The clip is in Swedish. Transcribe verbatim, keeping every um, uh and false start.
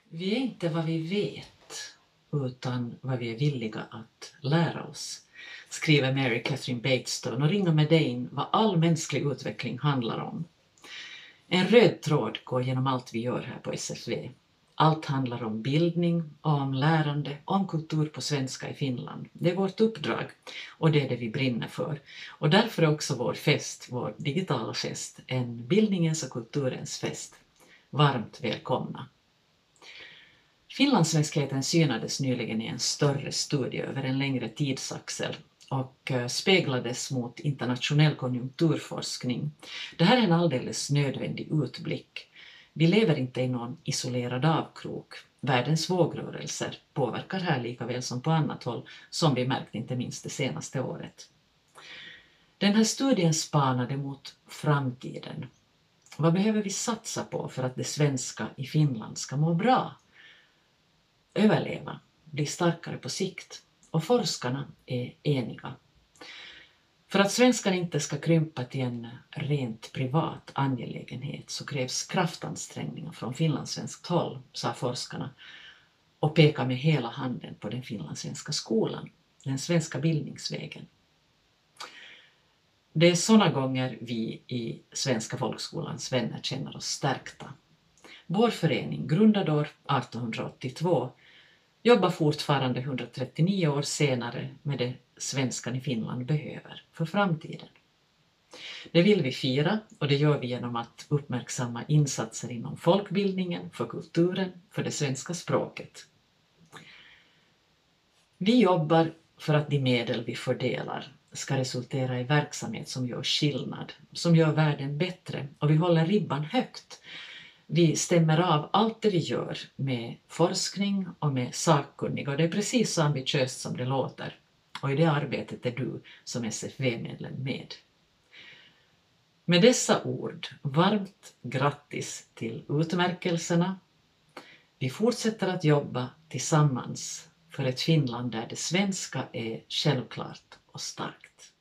Vi är inte vad vi vet, utan vad vi är villiga att lära oss, skriver Mary Catherine Batestone och ringer med dig in vad all mänsklig utveckling handlar om. En röd tråd går genom allt vi gör här på S F V. Allt handlar om bildning, om lärande, om kultur på svenska i Finland. Det är vårt uppdrag och det är det vi brinner för. Och därför är också vår fest, vår digitala fest, en bildningens och kulturens fest. Varmt välkomna! Finlandssvenskheten synades nyligen i en större studie över en längre tidsaxel och speglades mot internationell konjunkturforskning. Det här är en alldeles nödvändig utblick. Vi lever inte i någon isolerad avkrok. Världens vågrörelser påverkar här lika väl som på annat håll, som vi märkt inte minst det senaste året. Den här studien spanade mot framtiden. Vad behöver vi satsa på för att det svenska i Finland ska må bra? Överleva, bli starkare på sikt, och forskarna är eniga. För att svenskan inte ska krympa till en rent privat angelägenhet så krävs kraftansträngningar från finlandssvenskt håll, sa forskarna och pekar med hela handen på den finlandssvenska skolan, den svenska bildningsvägen. Det är sådana gånger vi i Svenska folkskolans vänner känner oss stärkta. Vår förening, grundad år artonhundraåttiotvå, jobbar fortfarande hundratrettionio år senare med det svenskan i Finland behöver för framtiden. Det vill vi fira, och det gör vi genom att uppmärksamma insatser inom folkbildningen, för kulturen, för det svenska språket. Vi jobbar för att de medel vi fördelar ska resultera i verksamhet som gör skillnad, som gör världen bättre, och vi håller ribban högt. Vi stämmer av allt det vi gör med forskning och med sakkunniga, och det är precis så ambitiöst som det låter. Och i det arbetet är du som S F V-medlem med. Med dessa ord, varmt grattis till utmärkelserna. Vi fortsätter att jobba tillsammans för ett Finland där det svenska är självklart och starkt.